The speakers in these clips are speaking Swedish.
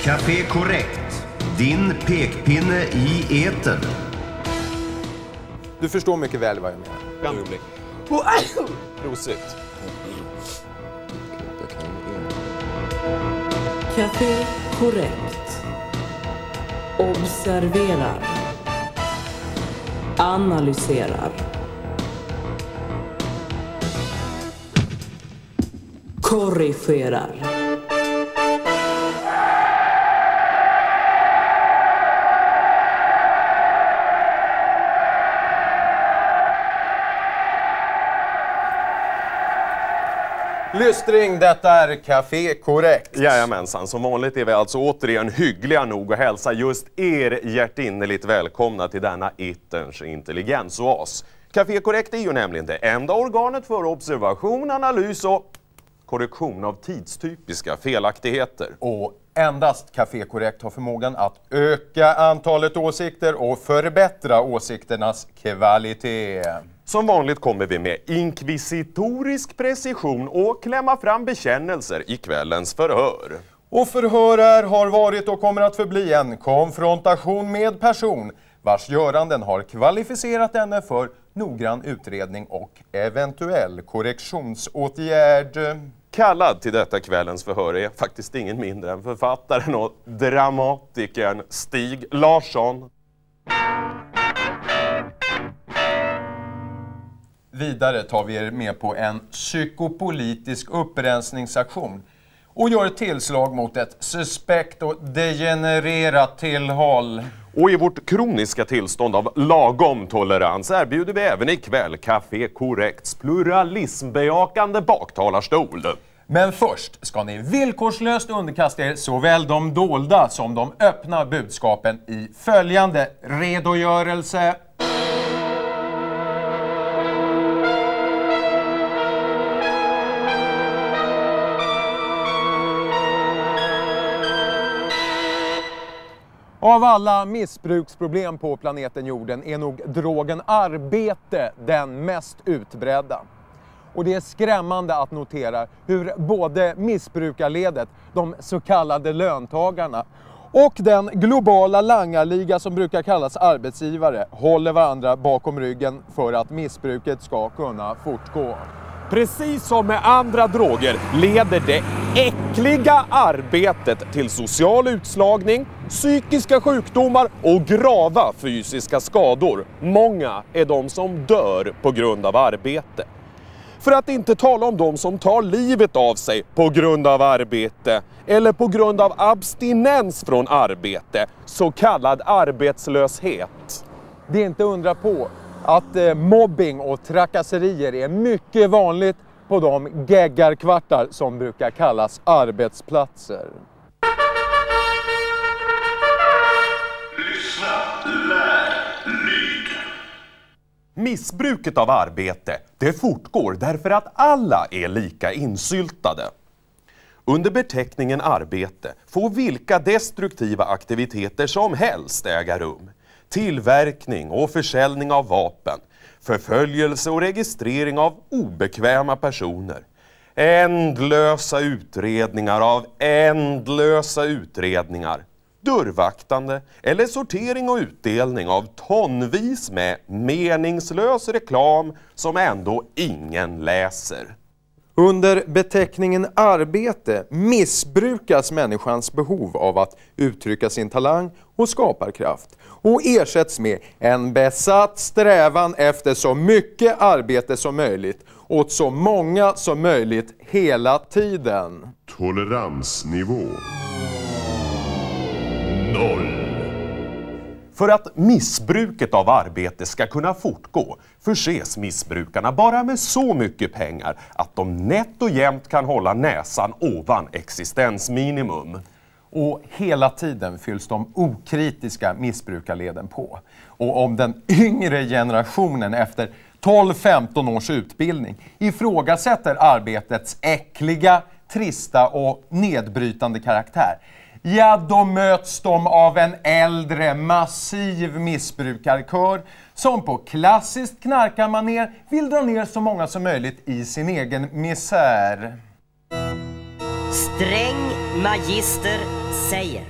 Café Korrekt. Din pekpinne i eten. Du förstår mycket väl vad jag menar. Ögonblick. Prosit. Café Korrekt. Observerar. Analyserar. Korrigerar. Lystring, detta är Café Korrekt. Jajamensan, som vanligt är vi alltså återigen hyggliga nog att hälsa just er hjärtinnerligt välkomna till denna itterns intelligensoas. Café Korrekt är ju nämligen det enda organet för observation, analys och korrektion av tidstypiska felaktigheter. Och endast Café Korrekt har förmågan att öka antalet åsikter och förbättra åsikternas kvalitet. Som vanligt kommer vi med inkvisitorisk precision och klämma fram bekännelser i kvällens förhör. Och förhör här har varit och kommer att förbli en konfrontation med person vars göranden har kvalificerat henne för noggrann utredning och eventuell korrektionsåtgärd. Kallad till detta kvällens förhör är faktiskt ingen mindre än författaren och dramatikern Stig Larsson. Vidare tar vi er med på en psykopolitisk upprensningsaktion och gör ett tillslag mot ett suspekt och degenererat tillhåll. Och i vårt kroniska tillstånd av lagom tolerans erbjuder vi även ikväll Café Korrekts pluralismbejakande baktalarstol. Men först ska ni villkorslöst underkasta er såväl de dolda som de öppna budskapen i följande redogörelse. Av alla missbruksproblem på planeten jorden är nog drogen arbete den mest utbredda. Och det är skrämmande att notera hur både missbrukarledet, de så kallade löntagarna, och den globala langarliga som brukar kallas arbetsgivare håller varandra bakom ryggen för att missbruket ska kunna fortgå. Precis som med andra droger leder det äckliga arbetet till social utslagning, psykiska sjukdomar och grava fysiska skador. Många är de som dör på grund av arbete. För att inte tala om de som tar livet av sig på grund av arbete eller på grund av abstinens från arbete, så kallad arbetslöshet. Det är inte undra på att mobbing och trakasserier är mycket vanligt på de geggarkvartar som brukar kallas arbetsplatser. Lyssna, lär, lyd. Missbruket av arbete, det fortgår därför att alla är lika insyltade. Under beteckningen arbete får vilka destruktiva aktiviteter som helst äga rum. Tillverkning och försäljning av vapen, förföljelse och registrering av obekväma personer, ändlösa utredningar av ändlösa utredningar, dörrvaktande eller sortering och utdelning av tonvis med meningslös reklam som ändå ingen läser. Under beteckningen arbete missbrukas människans behov av att uttrycka sin talang och skaparkraft och ersätts med en besatt strävan efter så mycket arbete som möjligt åt så många som möjligt hela tiden. Toleransnivå 0. För att missbruket av arbete ska kunna fortgå förses missbrukarna bara med så mycket pengar att de nätt och jämnt kan hålla näsan ovan existensminimum. Och hela tiden fylls de okritiska missbrukarleden på. Och om den yngre generationen efter 12-15 års utbildning ifrågasätter arbetets äckliga, trista och nedbrytande karaktär, ja, då möts de av en äldre, massiv missbrukarkör som på klassiskt knarkarmaner vill dra ner så många som möjligt i sin egen misär. Sträng magister säger.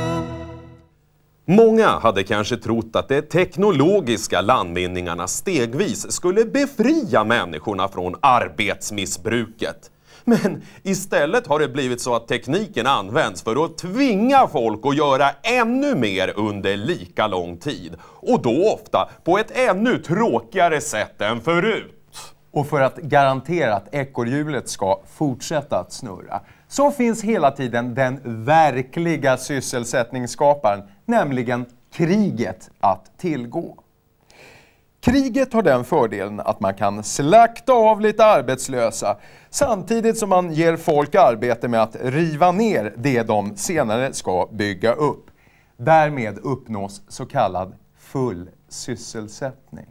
Många hade kanske trott att de teknologiska landvinningarna stegvis skulle befria människorna från arbetsmissbruket. Men istället har det blivit så att tekniken används för att tvinga folk att göra ännu mer under lika lång tid. Och då ofta på ett ännu tråkigare sätt än förut. Och för att garantera att ekorrhjulet ska fortsätta att snurra så finns hela tiden den verkliga sysselsättningsskaparen, nämligen kriget, att tillgå. Kriget har den fördelen att man kan slakta av lite arbetslösa samtidigt som man ger folk arbete med att riva ner det de senare ska bygga upp. Därmed uppnås så kallad full sysselsättning.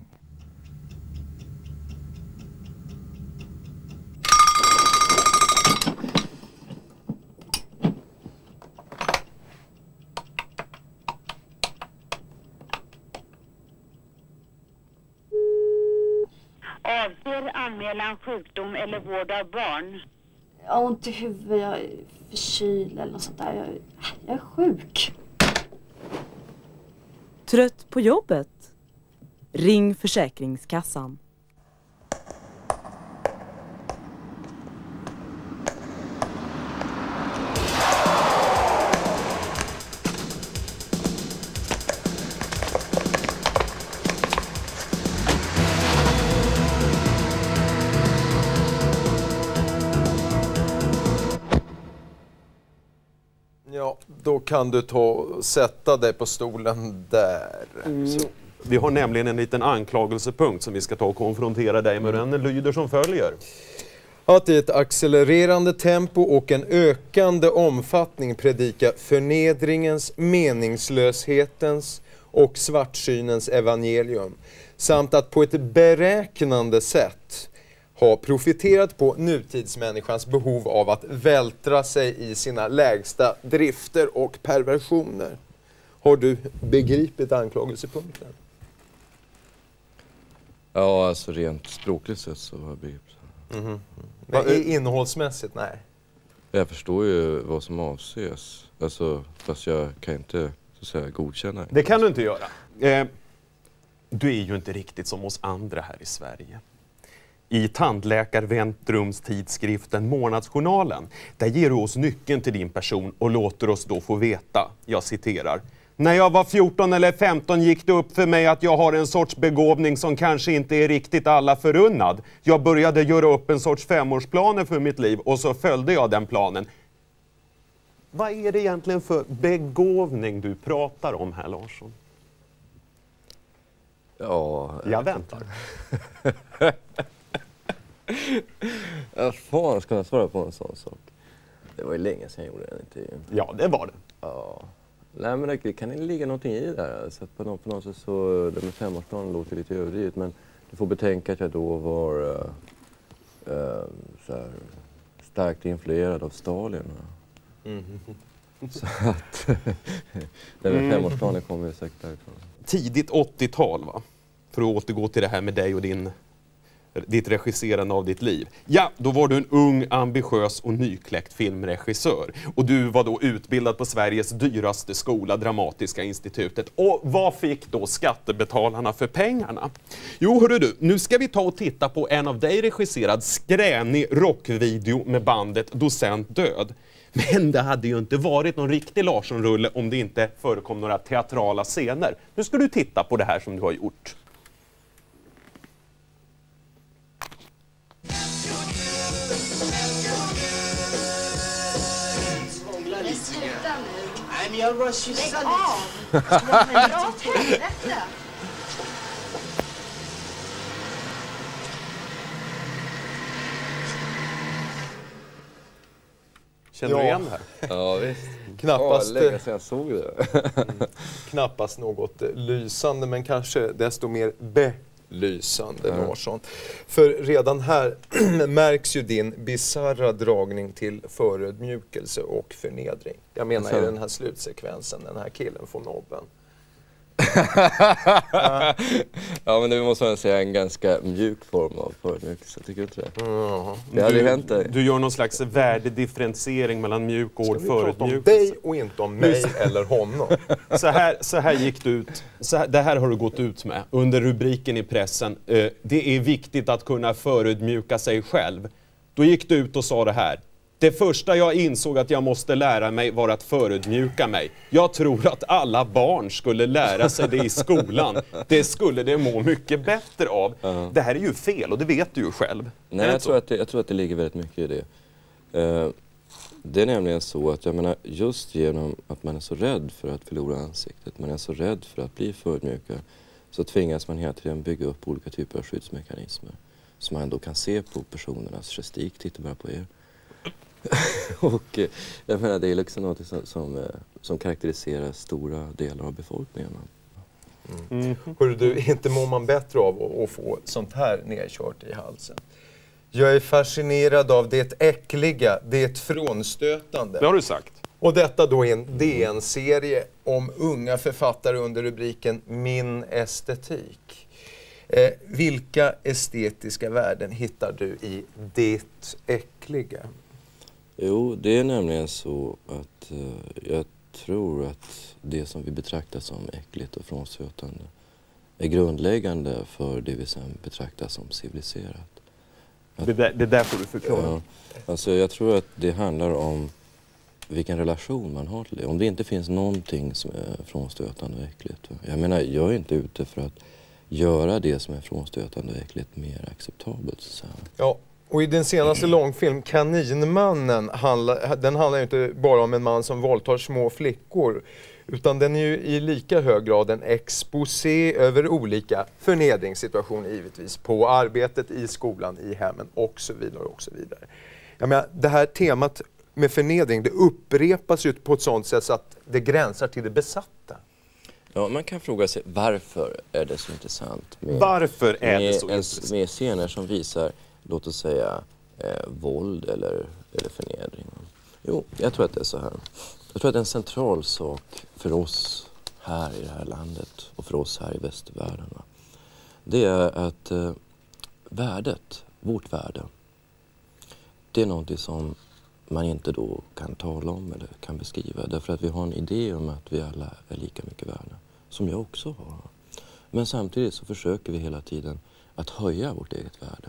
Avser anmälan sjukdom eller vård av barn? Jag har ont i huvudet, jag är förkyld eller något sånt där. Jag är sjuk. Trött på jobbet? Ring Försäkringskassan. Ja, då kan du ta och sätta dig på stolen där. Så. Vi har nämligen en liten anklagelsepunkt som vi ska ta och konfrontera dig med. Den lyder som följer. Att i ett accelererande tempo och en ökande omfattning predika förnedringens, meningslöshetens och svartsynens evangelium. Samt att på ett beräknande sätt har profiterat på nutidsmänniskans behov av att vältra sig i sina lägsta drifter och perversioner. Har du begripit anklagelsepunkten? Ja, alltså rent språkligt sett så har jag begripit. Men innehållsmässigt, nej. Jag förstår ju vad som avses. Alltså, fast jag kan inte så att säga godkänna det. Det kan du inte göra. Du är ju inte riktigt som oss andra här i Sverige. I tandläkarväntrumstidskriften Månadsjournalen, där ger du oss nyckeln till din person och låter oss då få veta, jag citerar: när jag var 14 eller 15 gick det upp för mig att jag har en sorts begåvning som kanske inte är riktigt alla förunnad. Jag började göra upp en sorts femårsplaner för mitt liv och så följde jag den planen. Vad är det egentligen för begåvning du pratar om här, Larsson? Ja, jag väntar. Ja, fan ska jag svara på en sån sak? Det var ju länge sedan jag gjorde den intervjun. Ja, det var det. Ja. Nej, men det kan ligga någonting i det där. Så på något sätt så, det med femårsplanen låter lite överdrivet, men du får betänka att jag då var så här, starkt influerad av Stalin. Så att det med femårsplanen kommer ju säkert därifrån. Tidigt 80-tal, va? För att återgå till det här med dig och ditt regisserande av ditt liv. Ja, då var du en ung, ambitiös och nykläckt filmregissör. Och du var då utbildad på Sveriges dyraste skola, Dramatiska institutet. Och vad fick då skattebetalarna för pengarna? Jo, hörru du, nu ska vi ta och titta på en av dig regisserad skränig rockvideo med bandet Docent Död. Men det hade ju inte varit någon riktig Larsson-rulle om det inte förekom några teatrala scener. Nu ska du titta på det här som du har gjort. Nej, men jag bara kyssa lite. Dra åt helvete. Känner du igen det här? Ja, visst. Knappast, länge sedan jag såg det. Knappast något lysande, men kanske desto mer belysande, Larsson. För redan här märks ju din bizarra dragning till förödmjukelse och förnedring. Jag menar i den här slutsekvensen, den här killen får nobben. Ja, men det måste man säga en ganska mjuk form av förödmjukelse, tycker du inte det? Det hade hänt dig. Du gör någon slags värdedifferentiering mellan mjuk och förödmjukelse. Ska vi prata om dig och inte om mig eller honom? Så här gick du ut. Det här har du gått ut med under rubriken i pressen. Det är viktigt att kunna förödmjuka sig själv. Då gick du ut och sa det här. Det första jag insåg att jag måste lära mig var att förödmjuka mig. Jag tror att alla barn skulle lära sig det i skolan. Det skulle det må mycket bättre av. Det här är ju fel och det vet du ju själv. Nej, jag tror att det ligger väldigt mycket i det. Det är nämligen så att jag menar, just genom att man är så rädd för att förlora ansiktet, man är så rädd för att bli förödmjukad, så tvingas man hela tiden bygga upp olika typer av skyddsmekanismer som man ändå kan se på personernas gestik. Titta bara på er. Och jag menar, det är liksom något som karaktäriserar stora delar av befolkningen. Hörru du, inte mår man bättre av att få sånt här nedkört i halsen? Jag är fascinerad av det äckliga, det frånstötande. Det har du sagt. Och detta då är en DN-serie om unga författare under rubriken Min estetik. Vilka estetiska värden hittar du i det äckliga? Jo, det är nämligen så att jag tror att det som vi betraktar som äckligt och frånstötande är grundläggande för det vi sen betraktar som civiliserat. Det där får du förklara. Ja, alltså jag tror att det handlar om vilken relation man har till det. Om det inte finns någonting som är frånstötande och äckligt. Jag menar, jag är inte ute för att göra det som är frånstötande och äckligt mer acceptabelt. Så. Ja. Och i den senaste långfilm, Kaninmannen, den handlar ju inte bara om en man som våldtar små flickor, utan den är ju i lika hög grad en exposé över olika förnedringssituationer givetvis, på arbetet, i skolan, i hemmen och så vidare och så vidare. Jag menar, det här temat med förnedring, det upprepas ju på ett sådant sätt så att det gränsar till det besatta. Ja, man kan fråga sig varför är det så intressant med scener som visar, låt oss säga, våld eller förnedring. Jo, jag tror att det är så här. Jag tror att det är en central sak för oss här i det här landet och för oss här i västvärlden. Det är att värdet, vårt värde, det är någonting som man inte då kan tala om eller kan beskriva. Därför att vi har en idé om att vi alla är lika mycket värda, som jag också har. Men samtidigt så försöker vi hela tiden att höja vårt eget värde.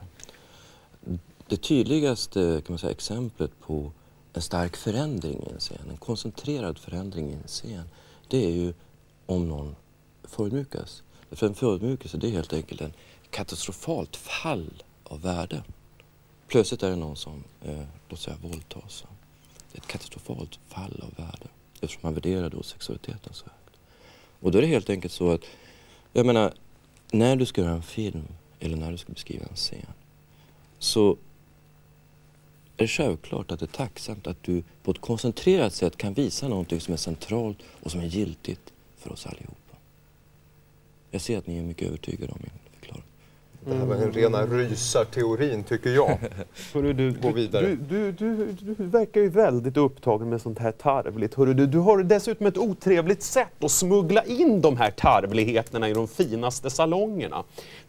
Det tydligaste, kan man säga, exemplet på en stark förändring i en scen, en koncentrerad förändring i en scen, det är ju om någon förödmjukas. För en förödmjukelse, det är helt enkelt en katastrofalt fall av värde. Plötsligt är det någon som, låt säga, våldtas. Det är ett katastrofalt fall av värde, eftersom man värderar då sexualiteten så högt. Och då är det helt enkelt så att, jag menar, när du ska göra en film eller när du ska beskriva en scen, så är det självklart att det är tacksamt att du på ett koncentrerat sätt kan visa någonting som är centralt och som är giltigt för oss allihopa. Jag ser att ni är mycket övertygade om min förklaring. Det här var en rena rysarteorin, tycker jag. Gå vidare. Du verkar ju väldigt upptagen med sånt här tarvligt. Du har dessutom ett otrevligt sätt att smuggla in de här tarvligheterna i de finaste salongerna.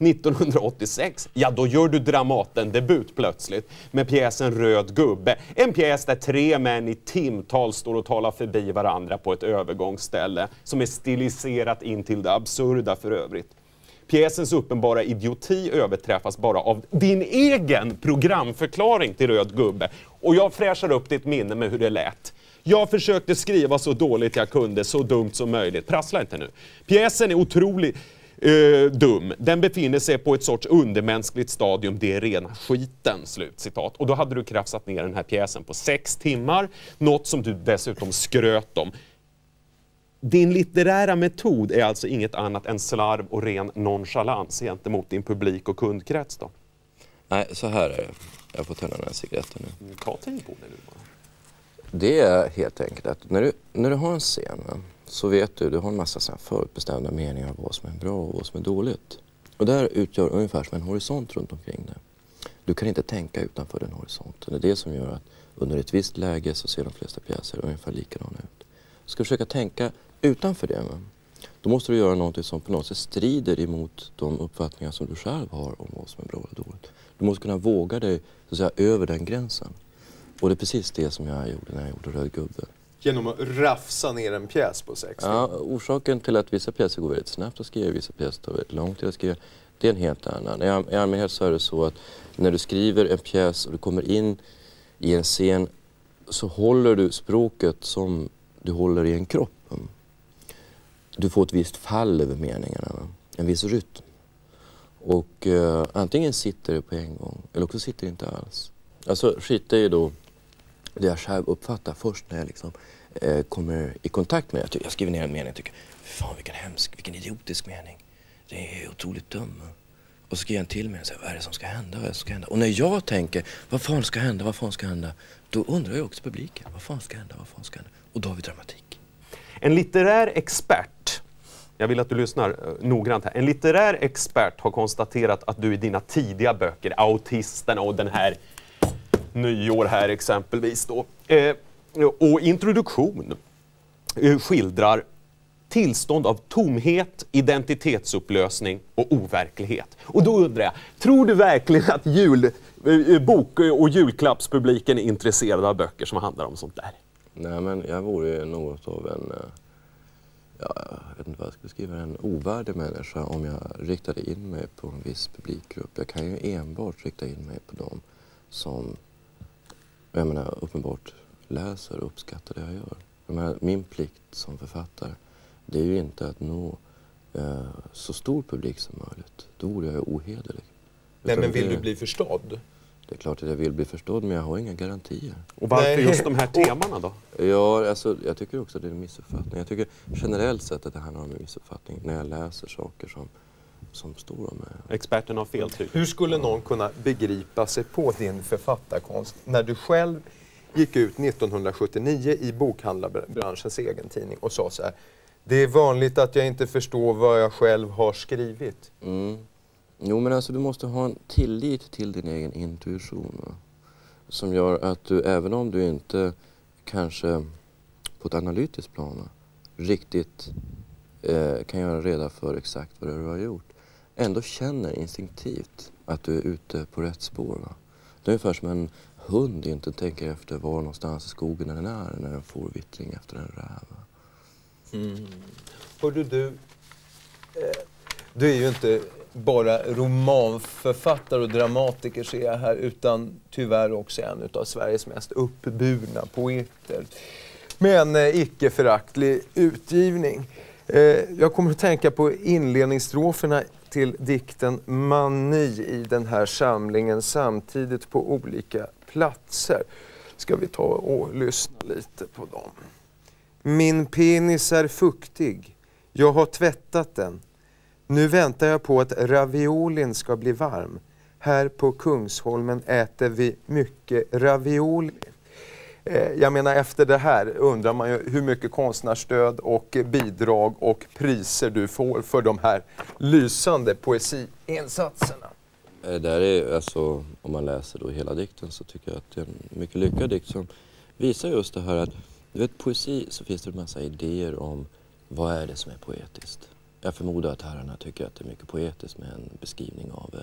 1986, ja då gör du Dramaten-debut plötsligt med pjäsen Röd gubbe. En pjäs där 3 män i timtal står och talar förbi varandra på ett övergångsställe som är stiliserat in till det absurda för övrigt. Pjäsens uppenbara idioti överträffas bara av din egen programförklaring till Röd gubbe. Och jag fräschar upp ditt minne med hur det lät. Jag försökte skriva så dåligt jag kunde, så dumt som möjligt. Prassla inte nu. Pjäsen är otroligt dum. Den befinner sig på ett sorts undermänskligt stadium. Det är rena skiten, slutcitat. Och då hade du krafsat ner den här pjäsen på 6 timmar. Något som du dessutom skröt om. Din litterära metod är alltså inget annat än slarv och ren nonchalans gentemot din publik och kundkrets då? Nej, så här är det. Jag får tända den här cigaretten nu. Ta tid på det nu bara. Det är helt enkelt att när du har en scen, så vet du har en massa så här förutbestämda meningar om vad som är bra och vad som är dåligt. Och det här utgör ungefär som en horisont runt omkring det. Du kan inte tänka utanför den horisonten. Det är det som gör att under ett visst läge så ser de flesta pjäser ungefär likadana ut. Du ska försöka tänka utanför det. Då måste du göra något som på något sätt strider emot de uppfattningar som du själv har om vad som är bra eller dåligt. Du måste kunna våga dig så att säga, över den gränsen. Och det är precis det som jag gjorde när jag gjorde Röd gubbe. Genom att rafsa ner en pjäs på 60? Ja, orsaken till att vissa pjäser går väldigt snabbt att skriva, vissa pjäser tar väldigt lång tid att skriva, det är en helt annan. I allmänhet så är det så att när du skriver en pjäs och du kommer in i en scen så håller du språket som du håller i en kropp. Du får ett visst fall över meningarna, en viss rytm. Och antingen sitter det på en gång eller också sitter det inte alls. Alltså skit är ju då det jag själv uppfattar först när jag liksom, kommer i kontakt med det. Jag skriver ner en mening och tycker, fan vilken idiotisk mening. Det är otroligt dum. Och så skriver jag en till mening och säger, vad är det som ska hända? Vad är det som ska hända? Och när jag tänker, vad fan ska hända? Vad fan ska hända? Då undrar jag också publiken, vad fan ska hända? Vad fan ska hända? Och då har vi dramatik. En litterär expert, jag vill att du lyssnar noggrant här. En litterär expert har konstaterat att du i dina tidiga böcker, Autisterna och den här Nyår här exempelvis då, och Introduktion skildrar tillstånd av tomhet, identitetsupplösning och overklighet. Och då undrar jag, tror du verkligen att bok- och julklappspubliken är intresserad av böcker som handlar om sånt där? Nej, men jag vore något av en, jag vet inte vad jag skulle skriva, en ovärdig människa om jag riktade in mig på en viss publikgrupp. Jag kan ju enbart rikta in mig på dem som, jag menar, uppenbart läser och uppskattar det jag gör. Jag menar, min plikt som författare, det är ju inte att nå så stor publik som möjligt. Då vore jag ju ohederlig. Nej, men vill du bli förstådd? Det är klart att jag vill bli förstådd, men jag har inga garantier. Och varför just de här temana då? Ja, alltså, jag tycker också att det är en missuppfattning. Jag tycker generellt sett att det handlar om en missuppfattning när jag läser saker som står om mig. Experten har fel typ. Hur skulle någon kunna begripa sig på din författarkonst när du själv gick ut 1979 i bokhandlarbranschens egen tidning och sa så här: det är vanligt att jag inte förstår vad jag själv har skrivit. Jo, men alltså du måste ha en tillit till din egen intuition, va? Som gör att du, även om du inte kanske på ett analytiskt plan, va, riktigt kan göra reda för exakt vad du har gjort, ändå känner instinktivt att du är ute på rätt spår. Va? Det är ungefär som en hund inte tänker efter var någonstans i skogen den är när den får vittring efter en räv. Hörde du är ju inte bara romanförfattare och dramatiker, ser jag här, utan tyvärr också en av Sveriges mest uppburna poeter. Med en icke föraktlig utgivning. Jag kommer att tänka på inledningsstroferna till dikten Mani i den här samlingen samtidigt på olika platser. Ska vi ta och lyssna lite på dem. Min penis är fuktig. Jag har tvättat den. Nu väntar jag på att raviolin ska bli varm. Här på Kungsholmen äter vi mycket ravioli. Jag menar, efter det här undrar man ju hur mycket konstnärsstöd och bidrag och priser du får för de här lysande poesiinsatserna. Där är, alltså, om man läser då hela dikten så tycker jag att det är en mycket lyckad dikt som visar just det här att, du vet, poesi så finns det en massa idéer om vad är det som är poetiskt. Jag förmodar att herrarna tycker att det är mycket poetiskt med en beskrivning av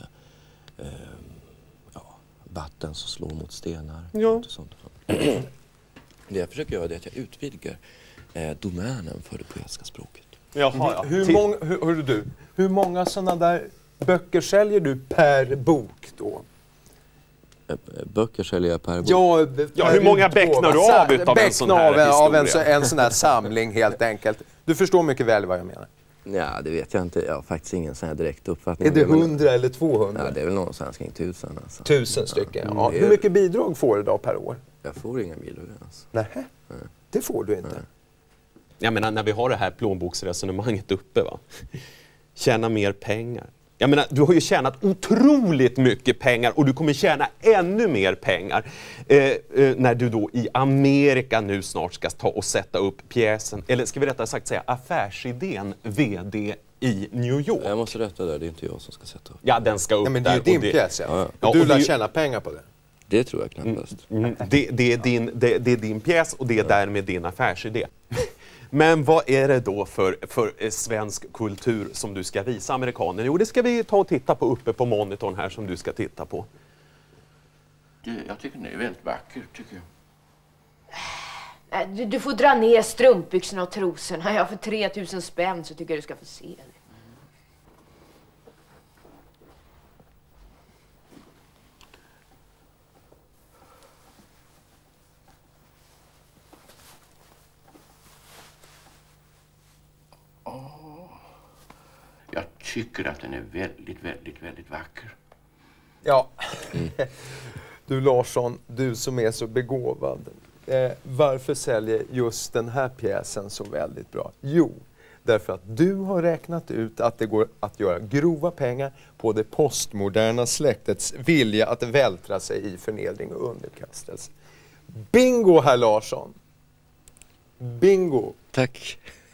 vatten som slår mot stenar. Ja. Sånt. Det jag försöker göra är att jag utvidgar domänen för det poetiska språket. Jaha, ja. Hur många sådana där böcker säljer du per bok då? Böcker säljer jag per bok? Ja, hur många becknar du av utav en sån här historia? En sån här samling helt enkelt. Du förstår mycket väl vad jag menar. Ja, det vet jag inte. Jag har faktiskt ingen sån här direkt uppfattning. Är det 100 eller 200? Ja, det är väl någonstans kring 1000. Alltså. 1000 stycken, ja. Hur mycket bidrag får du då per år? Jag får inga bidrag alltså. Nej, det får du inte. Nej. Jag menar, när vi har det här plånboksresonemanget uppe, va? Tjäna mer pengar. Jag menar, du har ju tjänat otroligt mycket pengar och du kommer tjäna ännu mer pengar när du då i Amerika nu snart ska ta och sätta upp pjäsen, eller ska vi rättare sagt säga affärsidén VD i New York. Jag måste rätta där, det är inte jag som ska sätta upp. Ja, den ska upp där. Men det är ju din pjäs, ja. Du lär tjäna pengar på det. Det tror jag knappast. Det är din pjäs och det är därmed din affärsidé. Men vad är det då för svensk kultur som du ska visa amerikanerna? Jo, det ska vi ta och titta på uppe på monitorn här som du ska titta på. Jag tycker det är väldigt vackert, tycker jag. Du får dra ner strumpbyxorna och trosorna. Ja, för 3000 spänn så tycker jag du ska få se det. Jag tycker att den är väldigt, väldigt, väldigt vacker. Ja, du Larsson, du som är så begåvad. Varför säljer just den här pjäsen så väldigt bra? Jo, därför att du har räknat ut att det går att göra grova pengar på det postmoderna släktets vilja att vältra sig i förnedring och underkastelse. Bingo, herr Larsson! Bingo! Tack.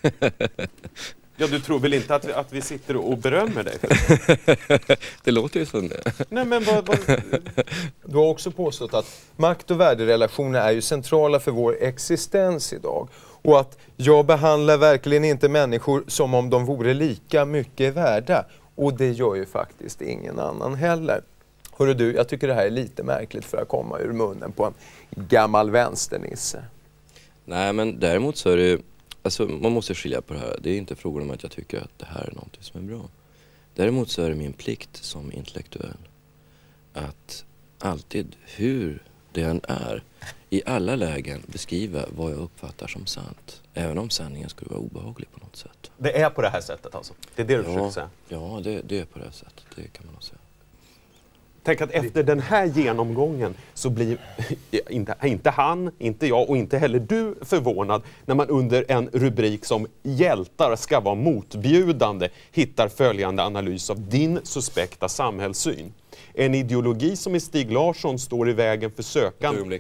Ja, du tror väl inte att vi sitter och berömmer dig? Det låter ju som det. Nej, men vad... Du har också påstått att makt- och värderelationer är ju centrala för vår existens idag. Och att jag behandlar verkligen inte människor som om de vore lika mycket värda. Och det gör ju faktiskt ingen annan heller. Hörru du, jag tycker det här är lite märkligt för att komma ur munnen på en gammal vänsternisse. Nej, men däremot så är det... Alltså, man måste skilja på det här. Det är inte frågan om att jag tycker att det här är något som är bra. Däremot så är det min plikt som intellektuell att alltid, hur det än är, i alla lägen beskriva vad jag uppfattar som sant. Även om sanningen skulle vara obehaglig på något sätt. Det är på det här sättet alltså? Det är det du försöker säga? Ja, det är på det här sättet. Det kan man nog säga. Tänk att efter den här genomgången så blir inte han, inte jag och inte heller du förvånad när man under en rubrik som hjältar ska vara motbjudande hittar följande analys av din suspekta samhällssyn. En ideologi som i Stig Larsson står i vägen för sökande...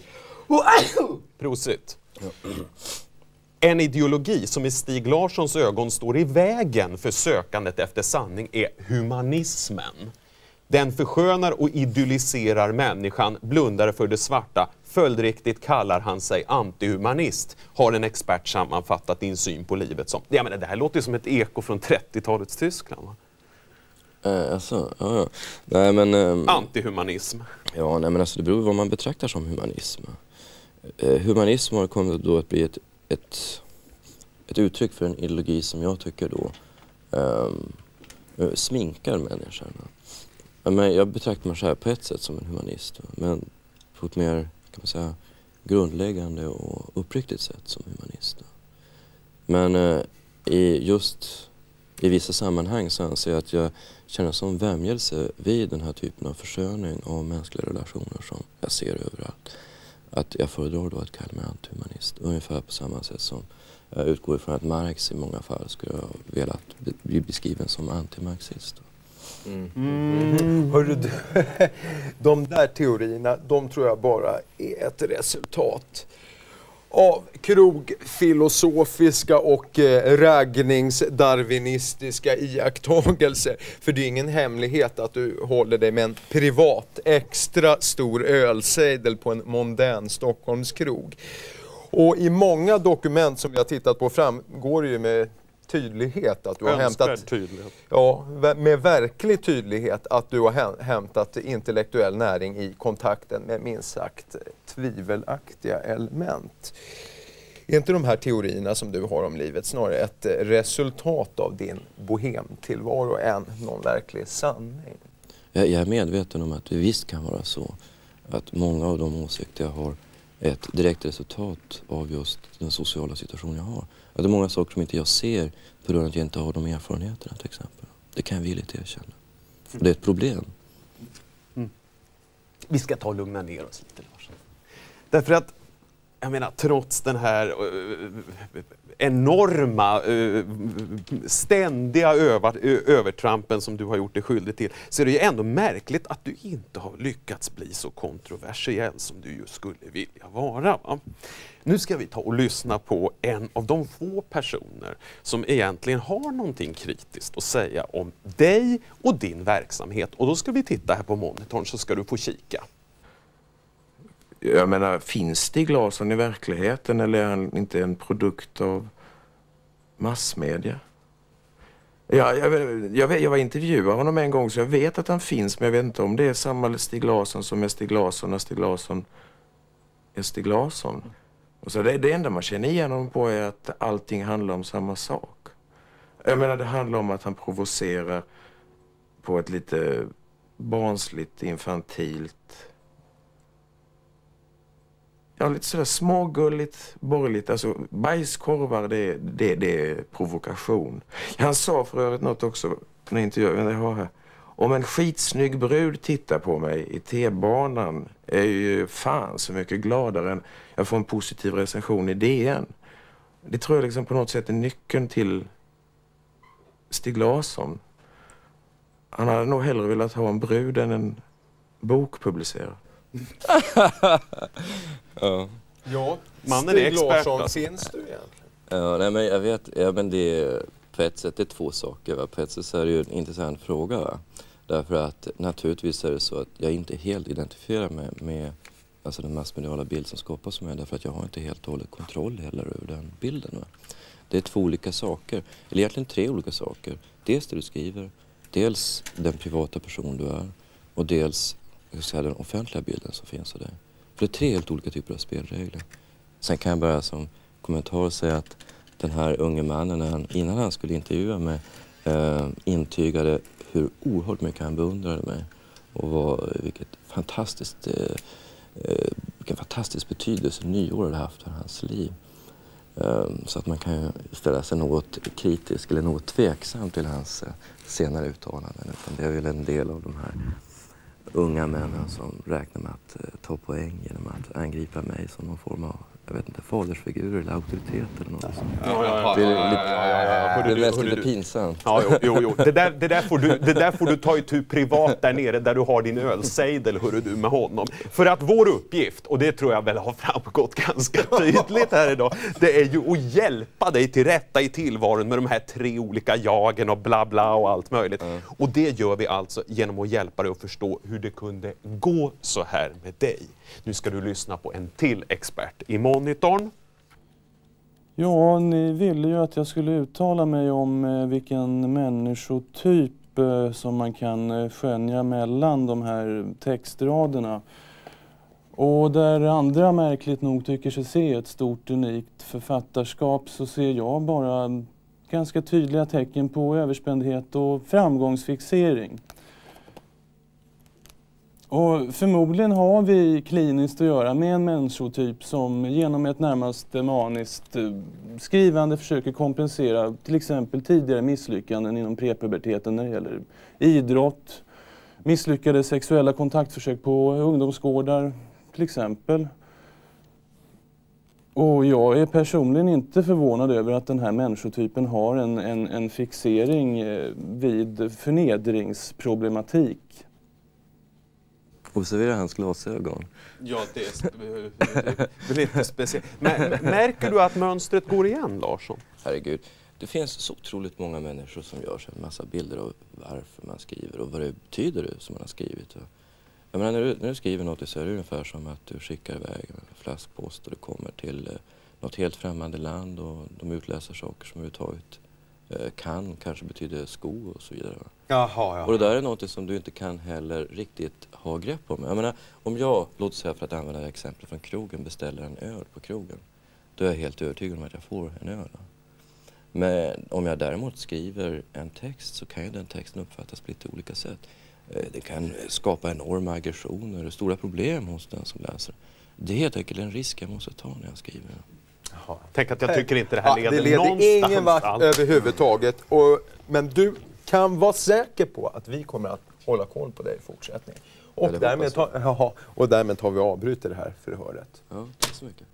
Prosit. En ideologi som i Stig Larssons ögon står i vägen för sökandet efter sanning är humanismen. Den förskönar och idylliserar människan, blundar för det svarta. Följdriktigt kallar han sig antihumanist. Har en expert sammanfattat din syn på livet som... Jag menar, det här låter som ett eko från 30-talets Tyskland, va? Alltså, ja. Nej, men... Antihumanism. Ja, nej, men alltså det beror på vad man betraktar som humanism. Humanism har kommit då att bli ett uttryck för en ideologi som jag tycker då sminkar människan. Men jag betraktar mig själv på ett sätt som en humanist, men på ett mer, kan man säga, grundläggande och uppriktigt sätt som humanist. Men i vissa sammanhang så anser jag att jag känner som vämjelse vid den här typen av försköning av mänskliga relationer som jag ser överallt. Att jag föredrar då att kalla mig antihumanist, ungefär på samma sätt som jag utgår ifrån att Marx i många fall skulle ha velat bli beskriven som antimarxist. Hörru du, de där teorierna, de tror jag bara är ett resultat av krogfilosofiska och raggningsdarwinistiska iakttagelser. För det är ingen hemlighet att du håller dig med en privat extra stor ölsejdel på en mondän Stockholmskrog. Och i många dokument som jag har tittat på framgår det ju med tydlighet att du har hämtat... Ja, med verklig tydlighet att du har hämtat intellektuell näring i kontakten med minst sagt tvivelaktiga element. Är inte de här teorierna som du har om livet snarare ett resultat av din bohemtillvaro än någon verklig sanning? Jag är medveten om att det visst kan vara så att många av de åsikter jag har är ett direkt resultat av just den sociala situation jag har. Att det är många saker som inte jag ser på grund av att jag inte har de erfarenheterna till exempel. Det kan jag villigt erkänna. Och det är ett problem. Vi ska ta och lugna ner oss lite, Lars. Därför att, jag menar, trots den här enorma, ständiga övertrampen som du har gjort dig skyldig till, så är det ju ändå märkligt att du inte har lyckats bli så kontroversiell som du ju skulle vilja vara, va? Nu ska vi ta och lyssna på en av de få personer som egentligen har någonting kritiskt att säga om dig och din verksamhet. Och då ska vi titta här på monitorn så ska du få kika. Jag menar, finns Stig Larsson i verkligheten eller är han inte en produkt av massmedia. Jag var intervjuad honom en gång så jag vet att han finns, men jag vet inte om det är samma Stig Larsson som är Stig Larsson när Stig Larsson är Stig Larsson. Och så det enda man känner igen honom på är att allting handlar om samma sak. Jag menar, det handlar om att han provocerar på ett lite barnsligt, infantilt, lite sådär smågulligt, borgerligt. Alltså bajskorvar, det är provokation. Han sa för övrigt något också när intervjun jag har här. Om en skitsnygg brud tittar på mig i T-banan är ju fan så mycket gladare än jag får en positiv recension i DN. Det tror jag liksom på något sätt är nyckeln till Stig Larsson. Han hade nog hellre velat ha en brud än en bok publicerad. Ja, mannen är expert. Larsson, finns du egentligen? Ja, nej, men jag vet, ja, men det är på ett sätt det är två saker. Va? På ett sätt så är det ju en intressant fråga. Va? Därför att naturligtvis är det så att jag inte helt identifierar mig med alltså den massmediala bild som skapas med, därför att jag har inte helt och hållet kontroll heller över den bilden. Va? Det är två olika saker, eller egentligen tre olika saker. Dels det du skriver, dels den privata person du är och dels den offentliga bilden som finns av dig. För det är tre helt olika typer av spelregler. Sen kan jag bara som kommentar säga att den här unge mannen, innan han skulle intervjua mig, intygade hur oerhört mycket han beundrade mig. Och vilken fantastisk betydelse nyår hade haft för hans liv. Så att man kan ju ställa sig något kritisk eller något tveksam till hans senare uttalanden. Utan det är väl en del av de här unga männen som räknar med att ta poäng genom att angripa mig som någon form av, jag vet inte, fadersfigurer eller auktoritet eller något sånt. Det är nästan lite pinsamt. Ja, jo. Det där får du ta itu privat där nere där du har din ölsejdel, hörru du, med honom. För att vår uppgift, och det tror jag väl har framgått ganska tydligt här idag, det är ju att hjälpa dig till rätta i tillvaron med de här tre olika jagen och bla bla och allt möjligt. Och det gör vi alltså genom att hjälpa dig att förstå hur det kunde gå så här med dig. Nu ska du lyssna på en till expert i monitorn. Ja, ni ville ju att jag skulle uttala mig om vilken människotyp som man kan skönja mellan de här textraderna. Och där andra märkligt nog tycker sig se ett stort unikt författarskap, så ser jag bara ganska tydliga tecken på överspändhet och framgångsfixering. Och förmodligen har vi kliniskt att göra med en människotyp som genom ett närmast maniskt skrivande försöker kompensera till exempel tidigare misslyckanden inom prepuberteten när det gäller idrott, misslyckade sexuella kontaktförsök på ungdomsgårdar till exempel. Och jag är personligen inte förvånad över att den här människotypen har en fixering vid förnedringsproblematik. Observera hans glasögon. Ja, det är lite speciellt. Märker du att mönstret går igen, Larsson? Herregud, det finns så otroligt många människor som gör sig en massa bilder av varför man skriver och vad det betyder som man har skrivit. Jag menar, när du skriver något så är det ungefär som att du skickar iväg en flaskpost och du kommer till något helt främmande land och de utläser saker som överhuvudtaget kanske betyder sko och så vidare. Jaha. Och det där är något som du inte kan heller riktigt ha grepp om. Jag menar, om jag, låt säga för att använda det exempel från krogen, beställer en öl på krogen, då är jag helt övertygad om att jag får en öl. Men om jag däremot skriver en text så kan ju den texten uppfattas på lite olika sätt. Det kan skapa enorma aggressioner och stora problem hos den som läser. Det är helt enkelt en risk jag måste ta när jag skriver. Jaha. Tänk att jag tycker inte det här leder det någonstans. leder ingen vart överhuvudtaget. Men du kan vara säker på att vi kommer att hålla koll på dig i fortsättningen. Och därmed tar vi och avbryter det här förhöret. Ja, tack så mycket.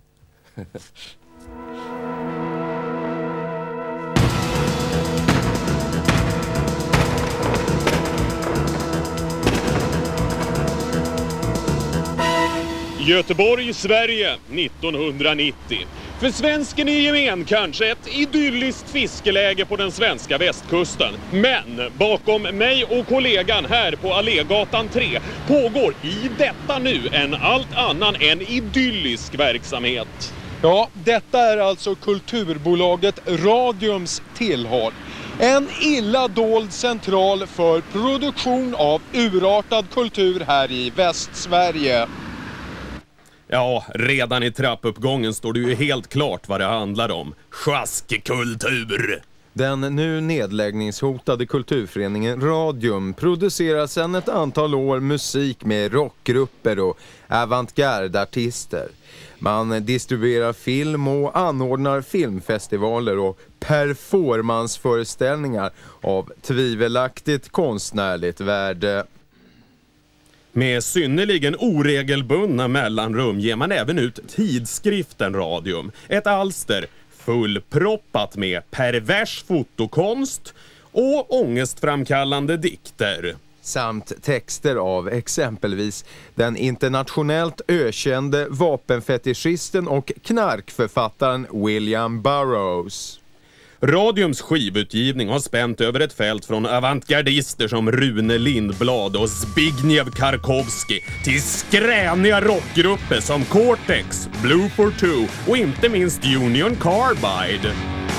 Göteborg, Sverige 1990. För svensken i gemen kanske ett idylliskt fiskeläge på den svenska västkusten. Men bakom mig och kollegan här på Allégatan 3 pågår i detta nu en allt annan än idyllisk verksamhet. Ja, detta är alltså kulturbolaget Radiums tillhåll. En illa dold central för produktion av urartad kultur här i Västsverige. Ja, redan i trappuppgången står det ju helt klart vad det handlar om. Sjaskkultur! Den nu nedläggningshotade kulturföreningen Radium producerar sedan ett antal år musik med rockgrupper och avantgardartister. Man distribuerar film och anordnar filmfestivaler och performansföreställningar av tvivelaktigt konstnärligt värde. Med synnerligen oregelbundna mellanrum ger man även ut tidskriften Radium. Ett alster fullproppat med pervers fotokonst och ångestframkallande dikter. Samt texter av exempelvis den internationellt ökände vapenfetischisten och knarkförfattaren William Burroughs. Radiums skivutgivning har spänt över ett fält från avantgardister som Rune Lindblad och Zbigniew Karkowski till skräniga rockgrupper som Cortex, Blue for Two och inte minst Union Carbide.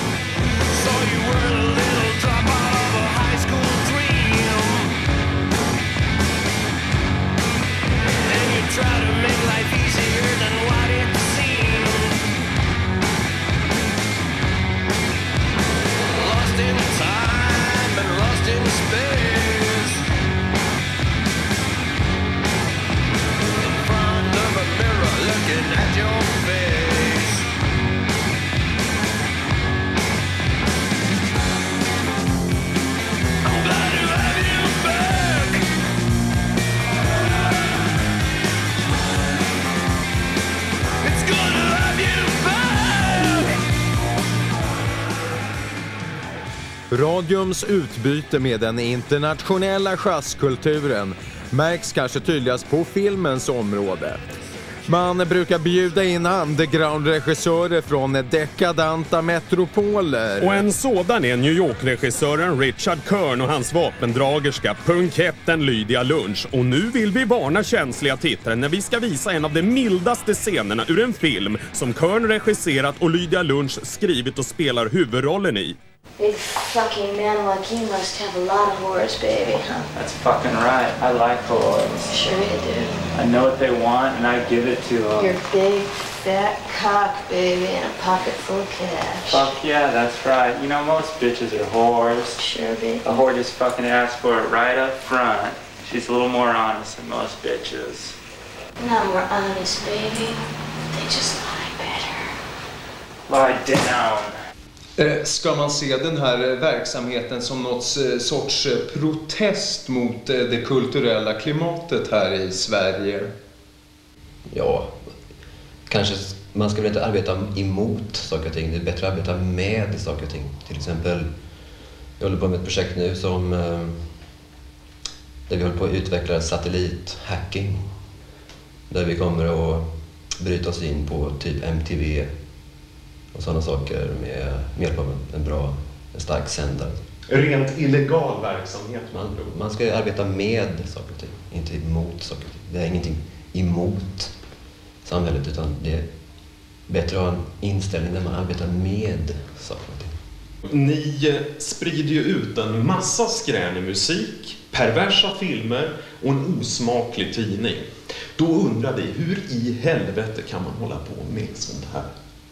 Radiums utbyte med den internationella jazzkulturen märks kanske tydligast på filmens område. Man brukar bjuda in underground-regissörer från dekadanta metropoler. Och en sådan är New York-regissören Richard Kern och hans vapendragerska punketten Lydia Lunch. Och nu vill vi varna känsliga tittare när vi ska visa en av de mildaste scenerna ur en film som Kern regisserat och Lydia Lunch skrivit och spelar huvudrollen i. Big fucking man like you must have a lot of horse, baby, huh? That's fucking right. I like horse. Sure you do. I know what they want and I give it to them. Your big, fat cock, baby, and a pocket full of cash. Fuck yeah, that's right. You know, most bitches are whores. Sure, baby. A whore just fucking asks for it right up front. She's a little more honest than most bitches. Not more honest, baby. They just lie better. Lie down. Ska man se den här verksamheten som något sorts protest mot det kulturella klimatet här i Sverige? Ja, kanske man ska väl inte arbeta emot saker och ting. Det är bättre att arbeta med saker och ting. Till exempel, jag håller på med ett projekt nu som där vi håller på att utveckla satellithacking. Där vi kommer att bryta oss in på typ MTV och sådana saker med hjälp av en stark sändare. Rent illegal verksamhet. Man ska arbeta med saker och ting, inte emot saker och ting. Det är ingenting emot samhället, utan det är bättre att ha en inställning där man arbetar med saker och ting. Ni sprider ju ut en massa skränig musik, perversa filmer och en osmaklig tidning. Då undrar vi, hur i helvete kan man hålla på med sånt här?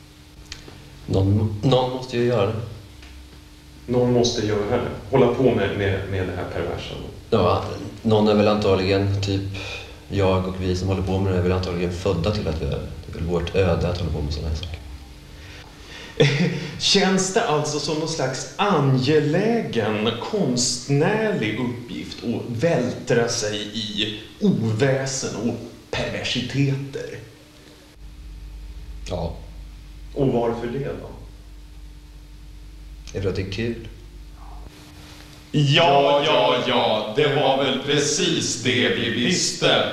Någon måste ju göra det. Någon måste göra det. Hålla på med det här perversa. Ja, någon är väl antagligen, typ jag och vi som håller på med det är väl antagligen födda till att göra det. Det är väl vårt öde att hålla på med sådana här saker. Känns det alltså som någon slags angelägen konstnärlig uppgift att vältra sig i oväsen och perversiteter? Ja. Och varför det då? Jag tror att det är kul. Ja, det var väl precis det vi visste.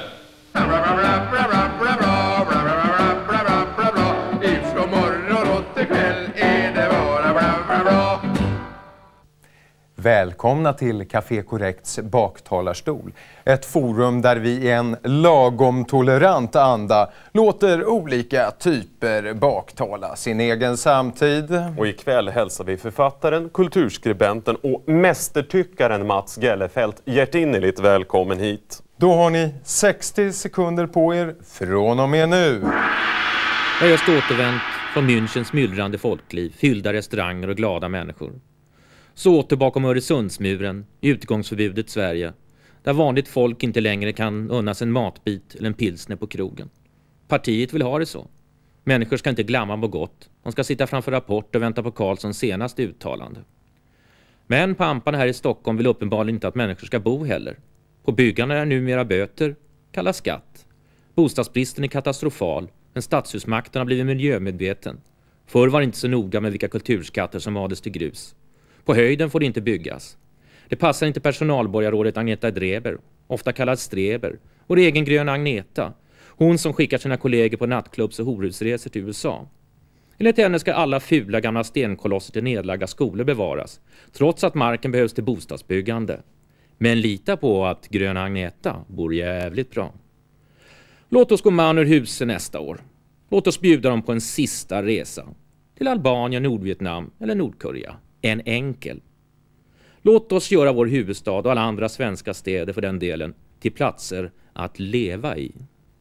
Ifrån morgon och till kväll är det bara bra. Välkomna till Café Corrects baktalarstol. Ett forum där vi i en lagom tolerant anda låter olika typer baktala sin egen samtid. Och ikväll hälsar vi författaren, kulturskribenten och mästertyckaren Mats Gellefelt hjärtinnerligt välkommen hit. Då har ni 60 sekunder på er från och med nu. Jag har just återvänt från Münchens myllrande folkliv, fyllda restauranger och glada människor. Så åter bakom Öresundsmuren, i utgångsförbudet Sverige, där vanligt folk inte längre kan unnas en matbit eller en pilsner på krogen. Partiet vill ha det så. Människor ska inte glömma på gott. De ska sitta framför rapport och vänta på Karlssons senaste uttalande. Men pamparna här i Stockholm vill uppenbarligen inte att människor ska bo heller. På byggarna är numera böter, kallas skatt. Bostadsbristen är katastrofal, men stadshusmakten har blivit miljömedveten. Förr var det inte så noga med vilka kulturskatter som mades till grus. På höjden får det inte byggas. Det passar inte personalborgarrådet Agneta Dreber, ofta kallad Streber, och regengröna Agneta, hon som skickar sina kollegor på nattklubbs- och horhusresor till USA. Enligt henne ska alla fula gamla stenkolosser till nedlagda skolor bevaras, trots att marken behövs till bostadsbyggande. Men lita på att gröna Agneta bor jävligt bra. Låt oss gå man ur huset nästa år. Låt oss bjuda dem på en sista resa. Till Albanien, Nordvietnam eller Nordkorea. En enkel. Låt oss göra vår huvudstad och alla andra svenska städer för den delen till platser att leva i.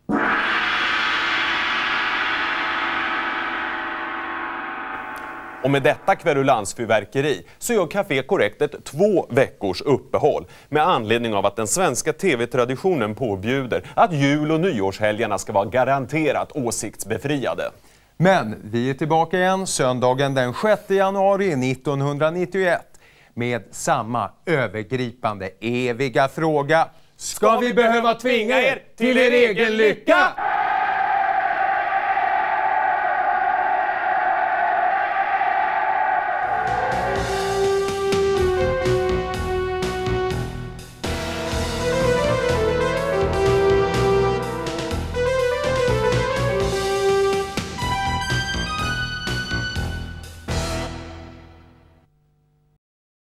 Och med detta kverulansfyrverkeri så gör Café Correct ett 2 veckors uppehåll med anledning av att den svenska tv-traditionen påbjuder att jul- och nyårshelgerna ska vara garanterat åsiktsbefriade. Men vi är tillbaka igen söndagen den 6 januari 1991 med samma övergripande eviga fråga. Ska vi behöva tvinga er till er egen lycka?